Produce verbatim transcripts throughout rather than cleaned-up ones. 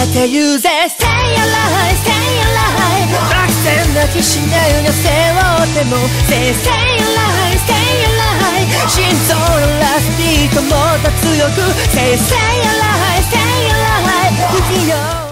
て言うぜ Stay alive, stay alive バク転なきしないが背負っても Say stay alive, stay alive 心臓のラスビートもっと強く Say stay alive, stay alive 不器用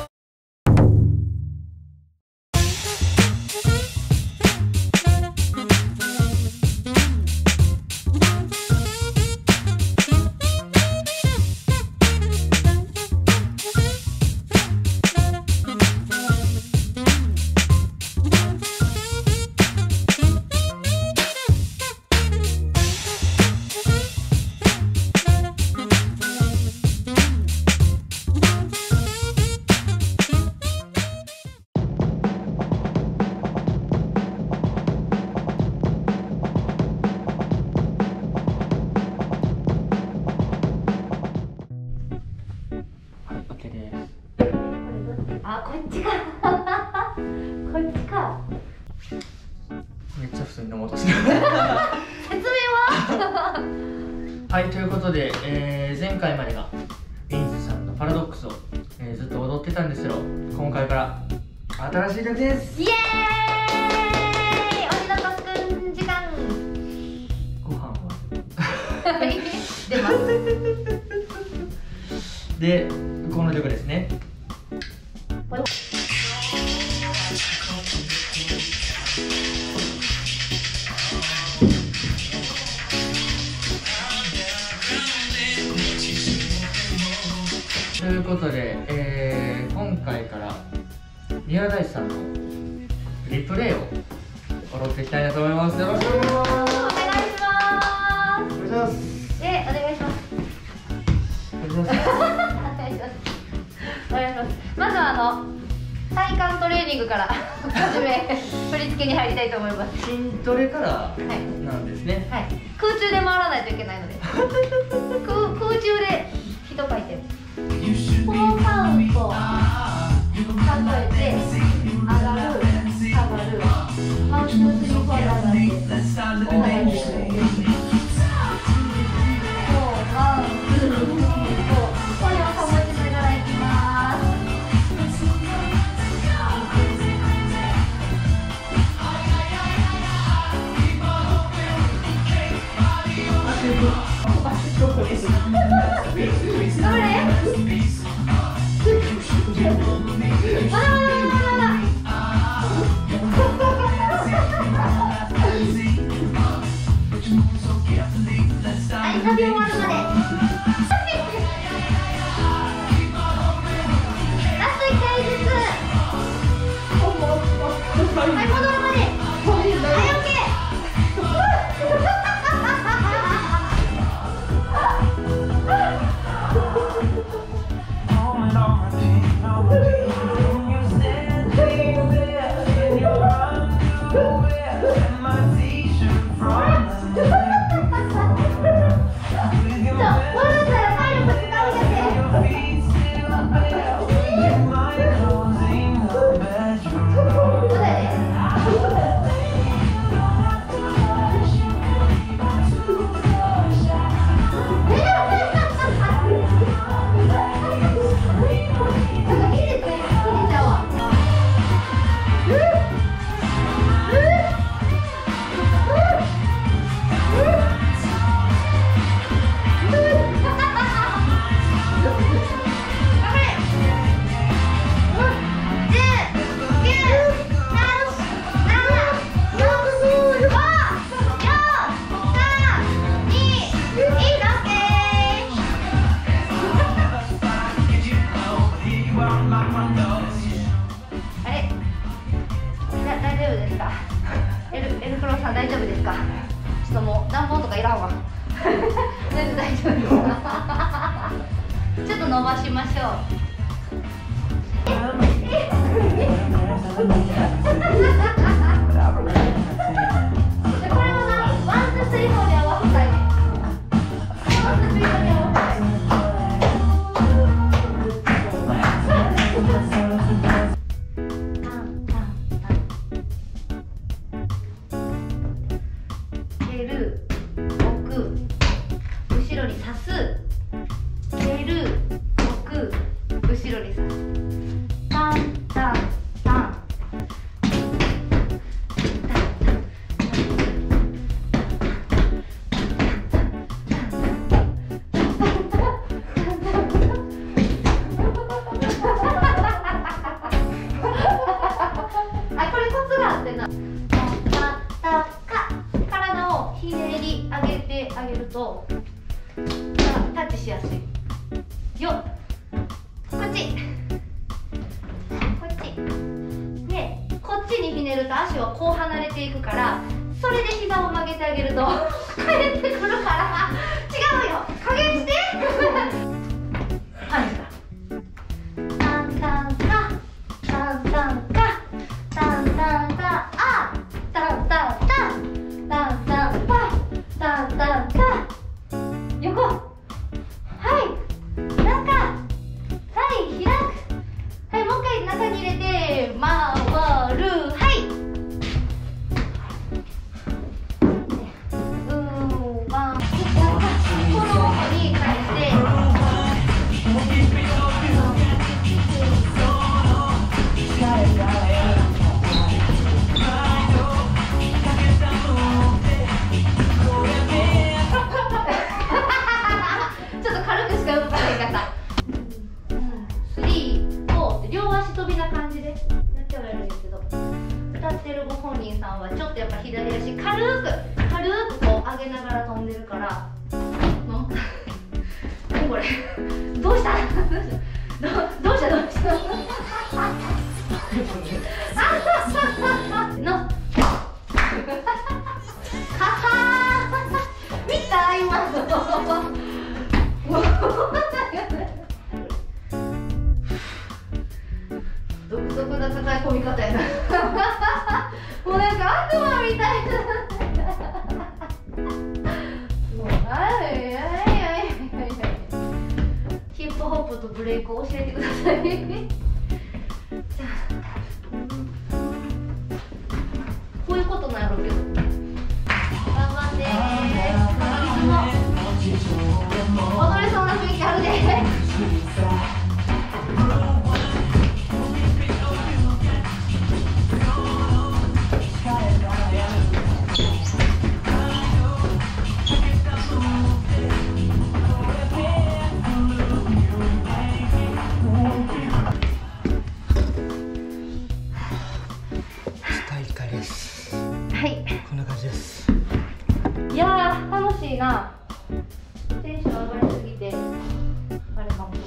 あ、こっちかこっちかめっちゃ普通に飲もうとしてる説明ははい、ということで、えー、前回までがビーンズさんのパラドックスを、えー、ずっと踊ってたんですけど、今回から新しい曲です。 イエーイ鬼の特訓時間ご飯は出ますで、この曲ですね。ということで、えー、今回から宮台さんのリプレイを踊っていきたいなと思います。よろしくお願いします。 お願いします。 お願いします。 え、お願いします。 お願いします。 お願いします。お願いします。まずはあの体幹トレーニングから始め振り付けに入りたいと思います。 筋トレからはいなんですね。 はい。空中で回らないといけないので空空中で一回転。このカウント数えて上がる下がるワンツースリーフォーで上がって下がってワンツースリーフォーこれを保ちながらいきます。頑張れ。はい、サビ終わるまで。ラストいっかいずつ。はい、戻るまで。はい、オッケー。大丈夫ですか？ちょっともう暖房とかいらんわ全然大丈夫ですか？ちょっと伸ばしましょう。これもな、ワンツースリーフォーに合わせたい。ワンツースリーフォーに合わせたい。蹴る、置く、後ろに刺す。蹴る、置く、後ろに刺す。 ると足はこう離れていくから、それで膝を曲げてあげると帰ってくるから、違うよ、加減してはいタンタンカタンタンカタンタンカあタンタンタタンタンパタンタンカ横はい中はい開くはい、もう一回中に入れて回るはいうんまあこの方に返してちょっと軽くしか動かない方スリー、フォーって両足跳びな感じでやってはいるんですけど、歌ってるご本人さんはちょっとやっぱ左足軽く軽くこう上げながら飛んでるから何これどうしたどどうしたどうしたのはは見た今の独特な抱え込み方やなもうなんか悪魔みたいなもうはいはいはいはいヒップホップとブレイクを教えてくださいじゃあこういうことなんやろうけど頑張っていつも踊れそうな雰囲気あるでなテンション上がりすぎてあれかも。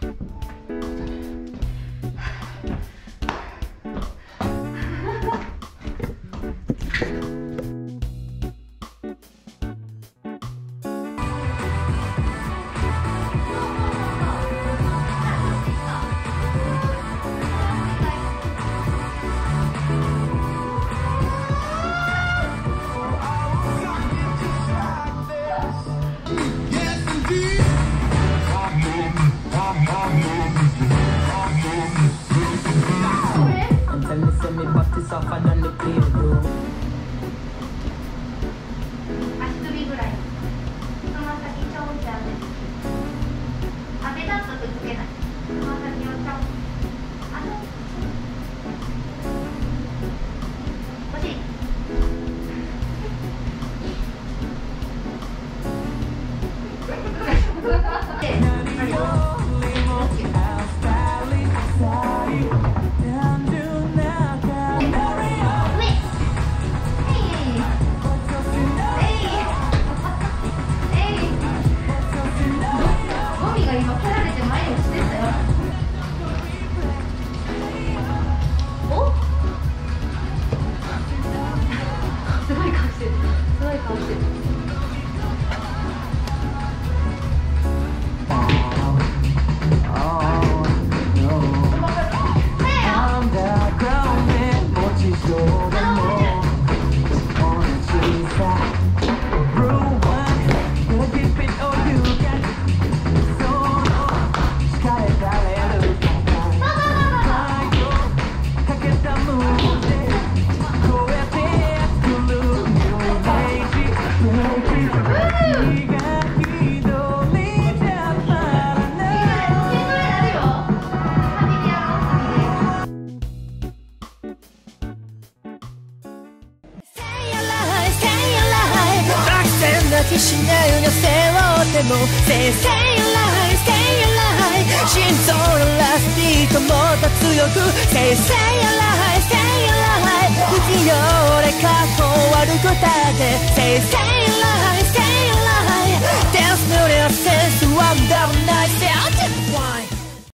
抱きしめるよ背負っても Say stay alive, stay alive 心臓のラスビートもっと強く Say stay alive, stay alive 不器用でかっこ悪くたって Say stay alive